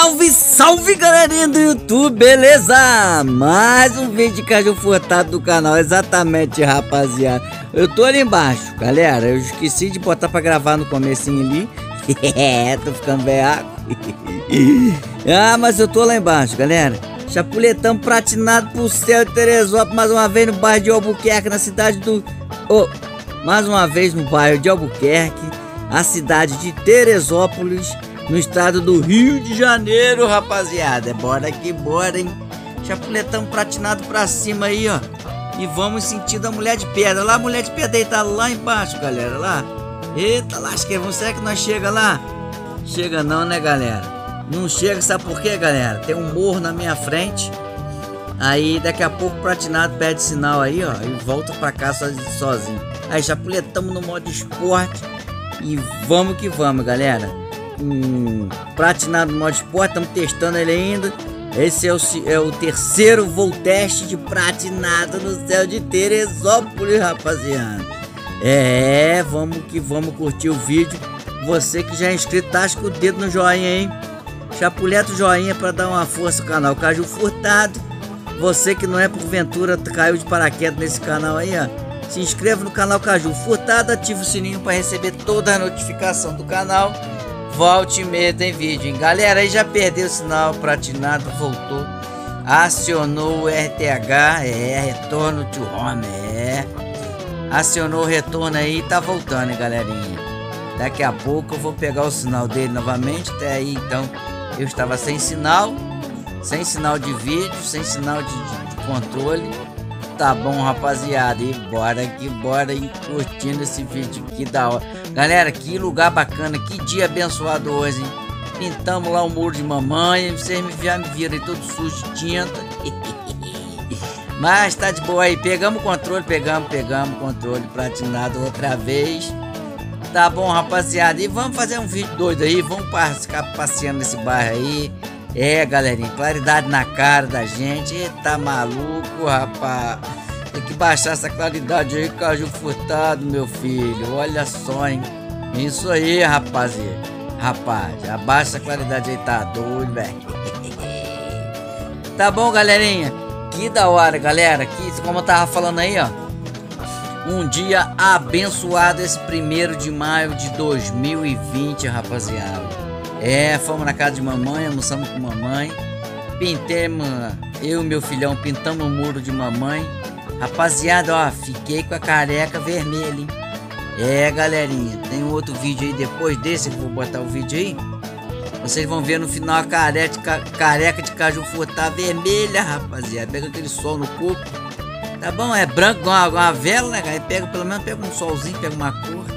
Salve, salve galerinha do YouTube, beleza? Mais um vídeo de caju furtado do canal, exatamente rapaziada. Eu tô ali embaixo, galera, eu esqueci de botar pra gravar no comecinho ali. Tô ficando veaco. Mas eu tô lá embaixo, galera. Chapuletão pratinado pro céu de Teresópolis, mais uma vez no bairro de Albuquerque, na cidade do... mais uma vez no bairro de Albuquerque, a cidade de Teresópolis, no estado do Rio de Janeiro, rapaziada. Bora que bora, hein? Chapuletão pratinado pra cima aí, ó. E vamos sentindo a mulher de pedra. Lá a mulher de pedra aí tá lá embaixo, galera. Lá. Eita lasqueira, será que nós chega lá? Chega não, né, galera? Não chega, sabe por quê, galera? Tem um morro na minha frente. Aí daqui a pouco o pratinado perde sinal aí, ó. E volta pra cá sozinho. Aí chapuletamos no modo esporte. E vamos que vamos, galera. Pratinado no modo esporte, estamos testando ele ainda. Esse é o terceiro voo teste de pratinado no céu de Teresópolis, rapaziada. Vamos que vamos curtir o vídeo. Você que já é inscrito, tasca o dedo no joinha, hein? Chapuleta o joinha para dar uma força ao canal Caju Furtado. Você que não é porventura caiu de paraquedas nesse canal aí, ó, se inscreva no canal Caju Furtado, ative o sininho para receber toda a notificação do canal. Volte e meia tem vídeo, hein? Galera, aí já perdeu o sinal, pratinado voltou, acionou o RTH, retorno to home, acionou o retorno aí e tá voltando, hein, galerinha. Daqui a pouco eu vou pegar o sinal dele novamente. Até aí então eu estava sem sinal de vídeo, sem sinal de controle. Tá bom, rapaziada, e bora que bora, hein, curtindo esse vídeo, que da hora. Galera, que lugar bacana, que dia abençoado hoje, hein? Pintamos lá o muro de mamãe, vocês já me viram aí todo sujo de tinta. Mas tá de boa aí, pegamos o controle, pegamos o controle pratinado outra vez. Tá bom, rapaziada, e vamos fazer um vídeo doido aí, vamos ficar passeando nesse bairro aí. Galerinha, claridade na cara da gente. Tá maluco, rapaz. Tem que baixar essa claridade aí, Caju Furtado, meu filho. Olha só, hein? Isso aí, rapaziada. Rapaz, abaixa essa claridade aí, tá doido, velho. Tá bom, galerinha? Que da hora, galera. Que, como eu tava falando aí, ó, um dia abençoado, esse 1º de maio de 2020, rapaziada. Fomos na casa de mamãe, almoçamos com mamãe. Pintemos, eu e meu filhão pintamos o muro de mamãe. Rapaziada, ó, fiquei com a careca vermelha, hein? Galerinha, tem um outro vídeo aí depois desse, que eu vou botar o vídeo aí. Vocês vão ver no final a careca de Caju Furtado vermelha, rapaziada. Pega aquele sol no corpo. Tá bom, é branco igual uma vela, né, cara? Pega, pelo menos pega um solzinho, pega uma cor.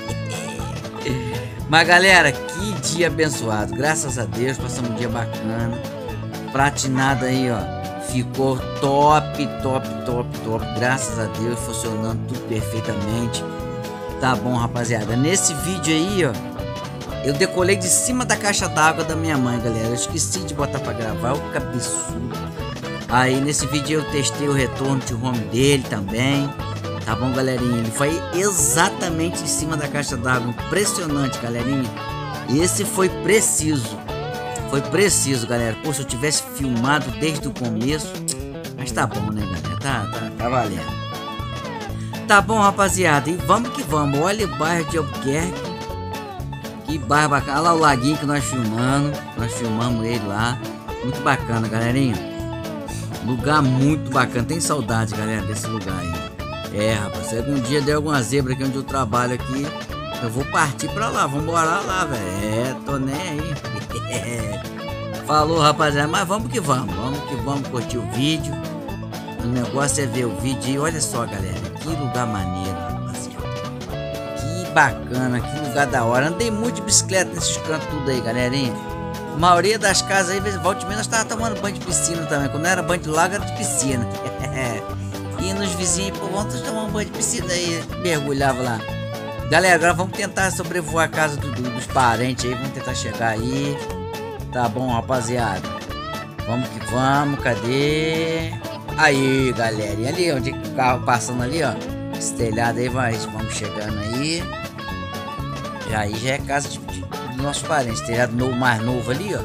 Mas galera, que dia abençoado, graças a Deus, passamos um dia bacana. Pratinado aí, ó, ficou top, graças a Deus, funcionando tudo perfeitamente. Tá bom, rapaziada, nesse vídeo aí, ó, eu decolei de cima da caixa d'água da minha mãe, galera. Eu esqueci de botar pra gravar, o cabeçudo. Aí nesse vídeo eu testei o retorno de home dele também. Tá bom, galerinha? Ele foi exatamente em cima da caixa d'água. Impressionante, galerinha. Esse foi preciso. Foi preciso, galera. Pô, se eu tivesse filmado desde o começo. Mas tá bom, né, galera? Tá valendo. Tá bom, rapaziada. E vamos que vamos. Olha o bairro de Albuquerque. Que bairro bacana. Olha lá o laguinho que nós filmamos. Nós filmamos ele lá. Muito bacana, galerinha. Lugar muito bacana. Tem saudade, galera, desse lugar aí. Rapaz, se algum dia der alguma zebra aqui onde eu trabalho aqui, eu vou partir pra lá, vamos morar lá, velho. Tô nem aí. Falou, rapaziada, mas vamos que vamos curtir o vídeo. O negócio é ver o vídeo e olha só, galera, que lugar maneiro, rapaziada. Que bacana, que lugar da hora. Andei muito de bicicleta nesses cantos tudo aí, galerinha. A maioria das casas aí, volta e meia, nós tava tomando banho de piscina também. Quando não era banho de lago, era de piscina. E nos vizinhos, pô, vamos tomar um banho de piscina aí, mergulhava lá. Galera, agora vamos tentar sobrevoar a casa dos parentes aí, vamos tentar chegar aí. Tá bom, rapaziada? Vamos que vamos, cadê? Aí, galera, e ali, onde o carro passando ali, ó. Esse telhado aí, vamos chegando aí. E aí já é casa de nossos parentes, telhado novo, mais novo ali, ó.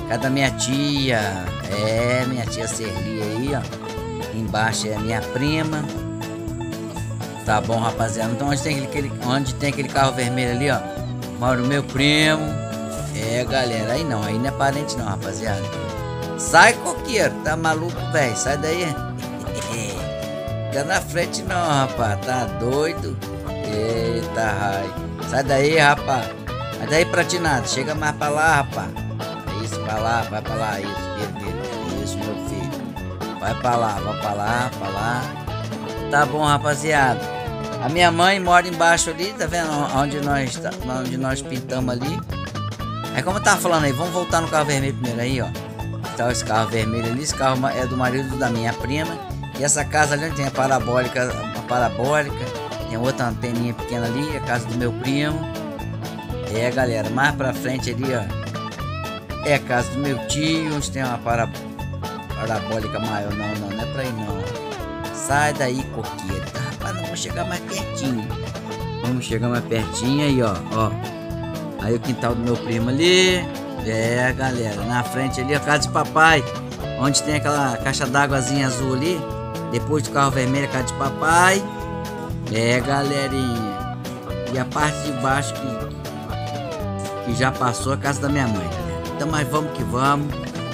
Cada minha tia. É, minha tia Serli aí, ó. Embaixo é a minha prima. Tá bom, rapaziada. Então onde tem aquele carro vermelho ali, ó, mora o meu primo. É, galera. Aí não é parente não, rapaziada. Sai, coqueiro. Tá maluco, velho? Sai daí. Fica na frente não, rapaz. Tá doido? Eita, raio. Sai daí, rapaz. Sai daí, pratinado. Chega mais pra lá, rapaz. Isso, pra lá, vai pra lá. Isso, meu filho. Vai pra lá, pra lá. Tá bom, rapaziada. A minha mãe mora embaixo ali, tá vendo? Onde nós pintamos ali. Aí como eu tava falando aí, vamos voltar no carro vermelho primeiro aí, ó. Tá esse carro vermelho ali, esse carro é do marido da minha prima. E essa casa ali tem a parabólica, tem outra anteninha pequena ali, a casa do meu primo. É, galera, mais pra frente ali, ó, é a casa do meu tio, onde tem uma parabólica maior. Não é pra ir não. Sai daí, coqueiro. Rapaz, não vamos chegar mais pertinho. Vamos chegar mais pertinho aí, ó. Aí o quintal do meu primo ali. É, galera, na frente ali a casa de papai, onde tem aquela caixa d'águazinha azul ali. Depois do carro vermelho, a casa de papai. É, galerinha. E a parte de baixo que já passou, a casa da minha mãe, galera. Então, mas vamos que vamos.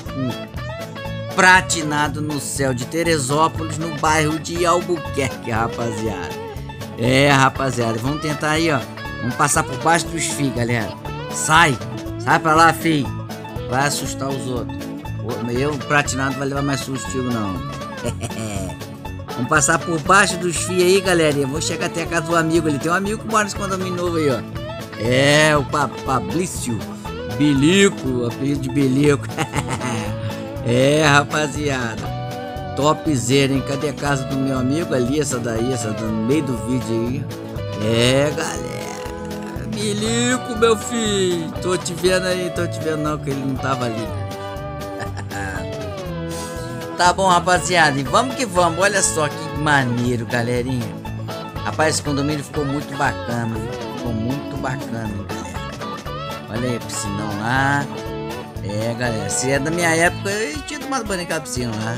Pratinado no céu de Teresópolis, no bairro de Albuquerque, rapaziada. É, rapaziada, vamos tentar aí, ó. Vamos passar por baixo dos fios, galera. Sai pra lá, filho. Vai assustar os outros. Eu, pratinado, vai levar mais susto, não. Vamos passar por baixo dos fios aí, galera. Eu vou chegar até a casa do amigo ali. Tem um amigo que mora nesse condomínio novo aí, ó. É, o Pablício Bilico, apelido de Bilico. É, rapaziada, topzera, hein? Cadê a casa do meu amigo ali? Essa no meio do vídeo aí. É, galera, Bilico, meu filho. Tô te vendo não, que ele não tava ali. Tá bom, rapaziada, e vamos que vamos. Olha só que maneiro, galerinha. Rapaz, esse condomínio ficou muito bacana. Ficou muito bacana, hein, galera. Olha aí, piscinão lá. É, galera, se é da minha época, eu tinha tomado banho naquela piscina lá.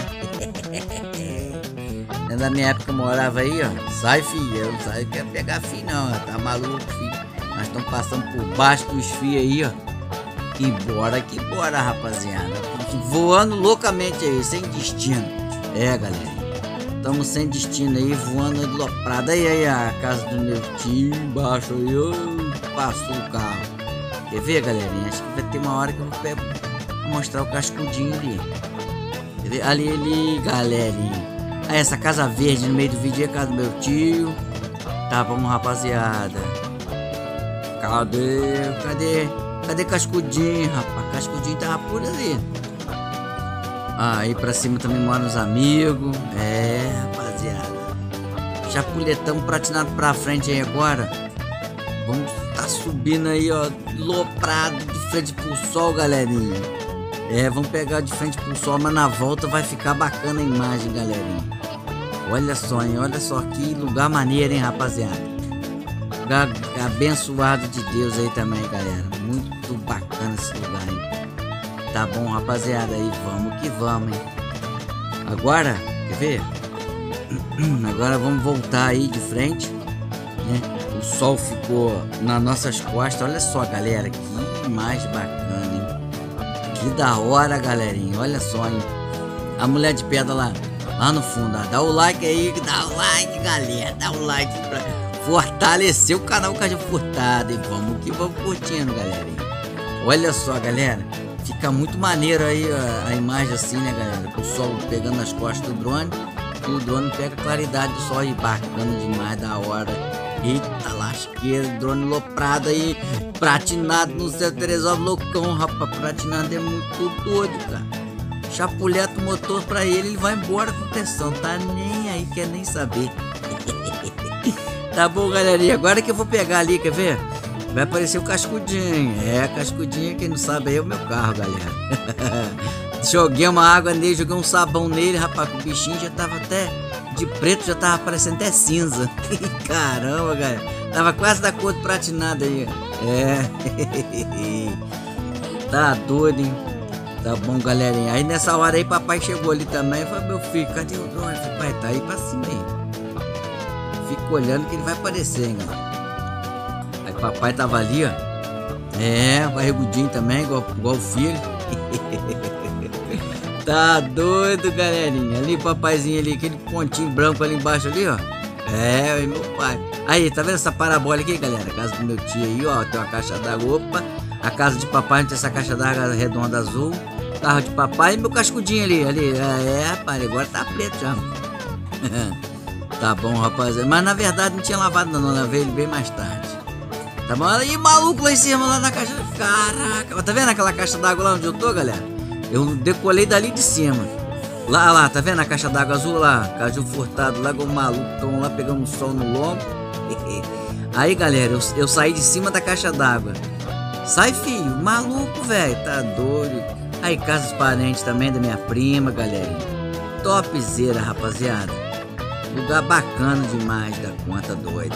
É da minha época, eu morava aí, ó. Sai, filho, eu não sai, quer pegar fio não, ó. Tá maluco, filho. Nós estamos passando por baixo dos fios aí, ó. Que bora, rapaziada. Voando loucamente aí, sem destino. É, galera, estamos sem destino aí, voando aloprado. Aí, a casa do meu tio embaixo aí, ó. Passou o carro. Quer ver, galerinha? Acho que vai ter uma hora que eu vou mostrar o cascudinho ali. Quer ver? Ali, galerinha. Aí, essa casa verde no meio do vídeo é a casa do meu tio. Tá bom, rapaziada. Cadê cascudinho, rapaz? Cascudinho tava por ali. Aí pra cima também moram os amigos. É, rapaziada. Chapuletão pratinado pra frente aí agora. Vamos tá subindo aí, ó, loprado de frente pro sol, galerinha. É, vamos pegar de frente pro sol, mas na volta vai ficar bacana a imagem, galerinha. Olha só, hein, olha só que lugar maneiro, hein, rapaziada. Lugar abençoado de Deus aí também, galera. Muito bacana esse lugar, hein. Tá bom, rapaziada, aí vamos que vamos, hein. Agora, quer ver? Agora vamos voltar aí de frente, né? O sol ficou nas nossas costas. Olha só, galera, que imagem bacana, hein? Que da hora, galerinha. Olha só, hein? A mulher de pedra lá no fundo, ó. Dá o like aí, dá o like, galera. Dá o like pra fortalecer o canal Caju Furtado. E vamos que vamos curtindo, galerinha. Olha só, galera. Fica muito maneiro aí a imagem assim, né, galera? O sol pegando nas costas do drone. E o drone pega a claridade do sol aí. Bacana demais, da hora. Eita lasqueira, drone loprado aí, pratinado no céu, Teresópolis, loucão, rapaz. Pratinado é muito doido, cara. Chapuleta o motor pra ele vai embora com pressão, tá nem aí, quer nem saber. Tá bom, galerinha, agora que eu vou pegar ali, quer ver? Vai aparecer o cascudinho. É, cascudinho, quem não sabe aí é o meu carro, galera. Joguei uma água nele, joguei um sabão nele, rapaz, o bichinho já tava até de preto, já tava parecendo até cinza. Caramba, galera. Tava quase da cor do pratinado aí. É. Tá doido, hein? Tá bom, galerinha. Aí nessa hora aí, papai chegou ali também. Falei, meu filho, cadê o drone? Falei, pai, tá aí pra cima aí. Fica olhando que ele vai aparecer, hein, galera. Aí papai tava ali, ó. É, barrigudinho também, igual o filho. Tá doido, galerinha. Ali, papaizinho ali, aquele pontinho branco ali embaixo ali, ó. É, meu pai. Aí, tá vendo essa parabólica aqui, galera? A casa do meu tio aí, ó. Tem uma caixa d'água. Opa. A casa de papai tem essa caixa d'água redonda azul. Carro de papai e meu cascudinho ali. É, rapaz, agora tá preto já. Tá bom, rapaziada. Mas na verdade não tinha lavado não. Lavei ele bem mais tarde. Tá bom? E maluco lá em cima, lá na caixa. Caraca. Tá vendo aquela caixa d'água lá onde eu tô, galera? Eu decolei dali de cima. Lá, tá vendo a caixa d'água azul lá? Caju furtado lá com o maluco. Tão lá pegando um sol no lombo. Aí, galera, eu saí de cima da caixa d'água. Sai, filho. Maluco, velho. Tá doido. Aí, casa dos parentes também da minha prima, galerinha. Topzera, rapaziada. Lugar bacana demais da conta, doida.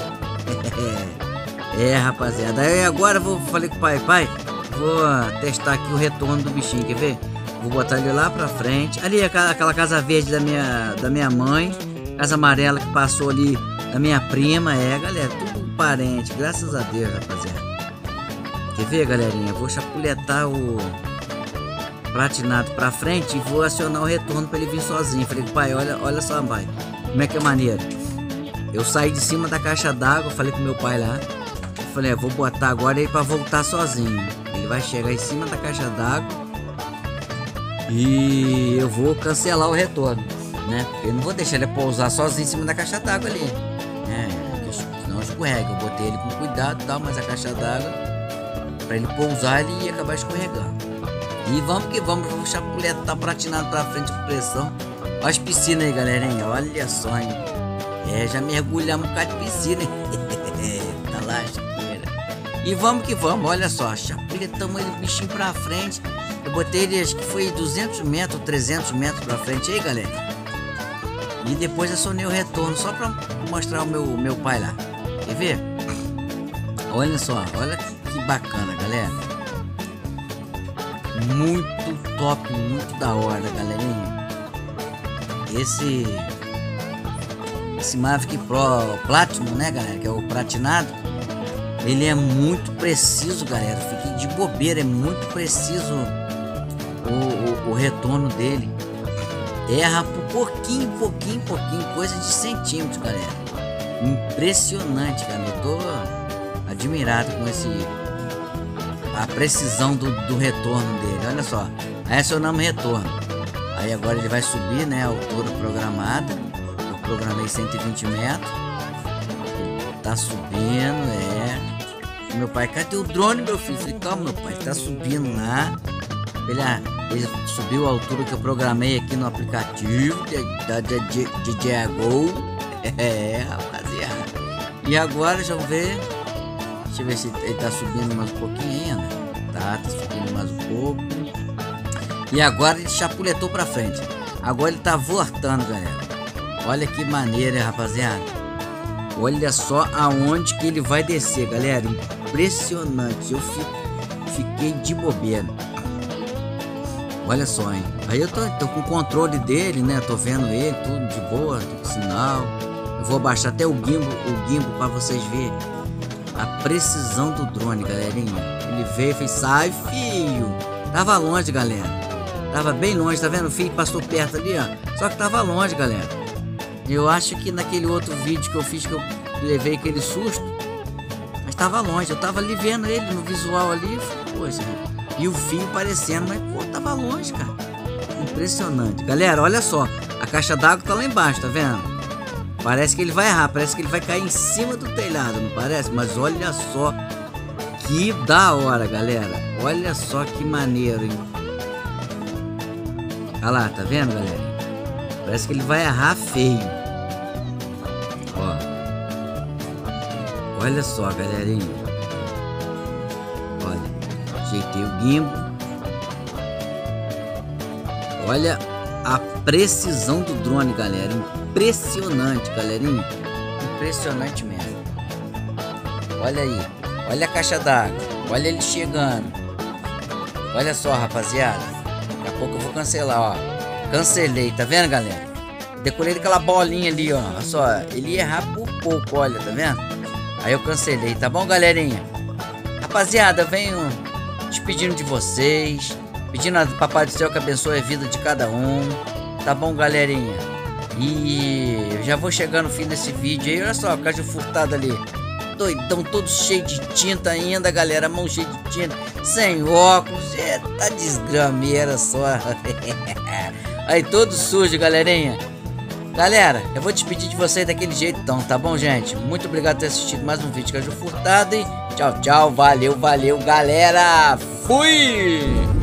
É, rapaziada. Aí agora falei com o pai, vou testar aqui o retorno do bichinho, quer ver? Vou botar ele lá pra frente. Ali aquela casa verde da minha mãe. Casa amarela que passou ali da minha prima. É, galera, tudo parente. Graças a Deus, rapaziada. Quer ver, galerinha? Vou chapuletar o pratinado pra frente e vou acionar o retorno pra ele vir sozinho. Falei, pai, olha só, pai. Como é que é maneiro? Eu saí de cima da caixa d'água. Falei com meu pai lá. Falei, vou botar agora ele pra voltar sozinho. Ele vai chegar em cima da caixa d'água e eu vou cancelar o retorno, né? Porque eu não vou deixar ele pousar sozinho em cima da caixa d'água ali, né? Senão escorrega. Eu botei ele com cuidado e tal, mas a caixa d'água, pra ele pousar, ele ia acabar escorregando. E vamos que vamos, o chapuleta tá pratinado pra frente com pressão. Olha as piscinas aí, galerinha, olha só, hein? É, já mergulhamos um bocado de piscina, hein? Tá lá, e vamos que vamos, olha só, chapuletamos ele, bichinho pra frente. Eu botei ele, acho que foi 200 metros, 300 metros pra frente aí, galera. E depois acionei o retorno, só pra mostrar o meu pai lá. Quer ver? Olha só, olha que bacana, galera. Muito top, muito da hora, galerinha. Esse Mavic Pro Platinum, né, galera, que é o pratinado. Ele é muito preciso, galera. Fiquei de bobeira, é muito preciso o retorno dele. Erra por pouquinho, coisa de centímetros, galera. Impressionante, cara. Eu tô admirado com a precisão do retorno dele. Olha só, aí acionamos retorno. Aí agora ele vai subir, né, a altura programada. Eu programei 120 metros. Ele tá subindo, Meu pai, cadê o drone, meu filho? Falei, calma, meu pai, tá subindo lá. Ele subiu a altura que eu programei aqui no aplicativo da DJI Go. É, rapaziada. E agora, deixa eu ver. Deixa eu ver se ele tá subindo mais um pouquinho ainda. Tá subindo mais um pouco. E agora ele chapuletou pra frente. Agora ele tá voltando, galera. Olha que maneira, rapaziada. Olha só aonde que ele vai descer, galera. Impressionante. Eu fiquei de bobeira. Olha só, hein. Aí eu tô com o controle dele, né? Tô vendo ele, tudo de boa, tô com sinal. Eu vou baixar até o gimbal pra vocês verem a precisão do drone, galerinha. Ele veio e fez, sai, filho. Tava longe, galera. Tava bem longe, tá vendo? O filho passou perto ali, ó. Só que tava longe, galera. Eu acho que naquele outro vídeo que eu fiz, que eu levei aquele susto, mas tava longe. Eu tava ali vendo ele no visual ali, poxa. E o fio parecendo, mas pô, tava longe, cara. Impressionante. Galera, olha só. A caixa d'água tá lá embaixo, tá vendo? Parece que ele vai errar, parece que ele vai cair em cima do telhado, não parece? Mas olha só que da hora, galera. Olha só que maneiro, hein? Olha lá, tá vendo, galera? Parece que ele vai errar feio. Ó. Olha só, galerinha. Olha. Ajeitei o gimbal. Olha a precisão do drone, galera. Impressionante, galerinha. Impressionante mesmo. Olha aí. Olha a caixa d'água. Olha ele chegando. Olha só, rapaziada. pouco eu vou cancelar, ó. Cancelei, tá vendo, galera? Decorei aquela bolinha ali, ó. Olha só, ele ia errar por pouco, olha, tá vendo? Aí eu cancelei, tá bom, galerinha? Rapaziada, venho despedindo de vocês, pedindo a Papai do Céu que abençoe a vida de cada um, tá bom, galerinha? E eu já vou chegar no fim desse vídeo aí. Olha só, o Caju Furtado ali, doidão, todo cheio de tinta ainda, galera, mão cheia de tinta, sem óculos, tá desgrameira só. Aí todo sujo, galerinha. Galera, eu vou despedir de vocês daquele jeito então, tá bom, gente? Muito obrigado por ter assistido mais um vídeo de Caju Furtado e tchau, tchau, valeu, valeu, galera, fui!